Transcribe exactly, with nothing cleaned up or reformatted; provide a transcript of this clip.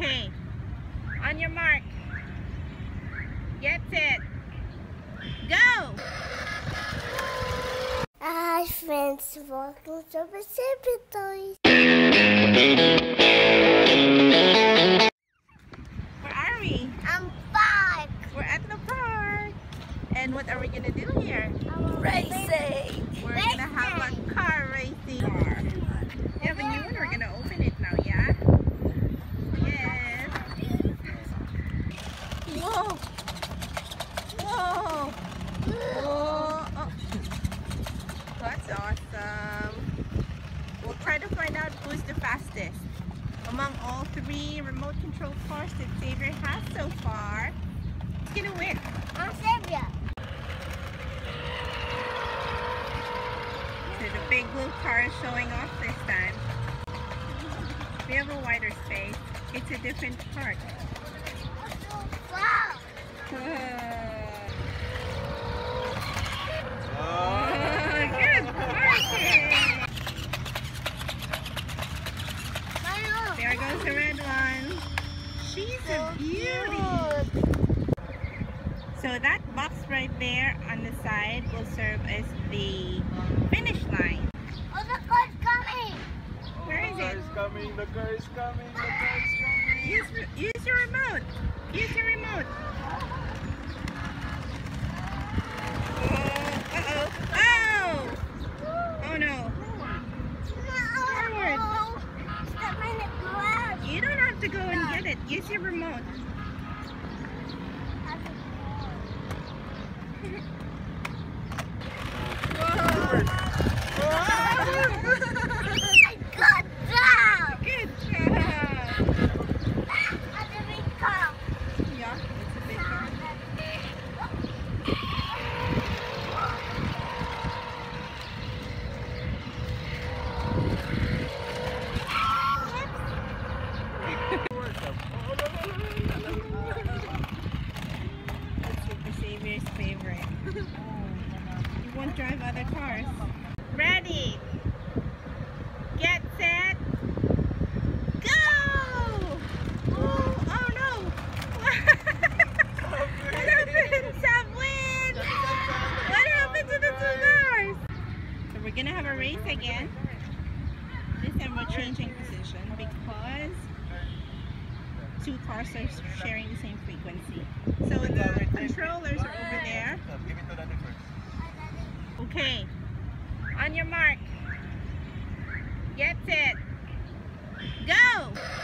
Okay, on your mark, get set, go! Hi friends, welcome to Pacific Toys. Where are we? I'm back. We're at the park. And what are we gonna do here? Racing. We're gonna have a car racing. Car. You have a new one? We're gonna open it now, yeah? Yes. Whoa! Whoa! Whoa! Oh. That's awesome. We'll try to find out who's the fastest among all three remote control cars that Xavier has so far. Who's gonna win? I'm Xavier. So the big blue car is showing off this time. We have a wider space. It's a different park. Wow. Oh, good parking! There goes the red one. She's a beauty. So that box right there on the side will serve as the finish line. Oh, the car's coming. Where is The car it? is coming, the car is coming, the car is coming. Use, use your remote. Use your remote. Oh, uh-oh. Oh! Oh no. Forward. Stop in the garage. You don't have to go and get it. Use your remote. I got down. Good job. At the big car. Yeah, it's a big car. That's Super Xavier's favorite. You won't drive other cars. Ready? Get set. Go! Oh, oh no! What happened? Sam wins! What happened to the two cars? So we're gonna have a race again. This time we're changing position because two cars are sharing the same frequency. So the controllers are over there. Give it to Daddy first. Okay. On your mark. Get set. Go!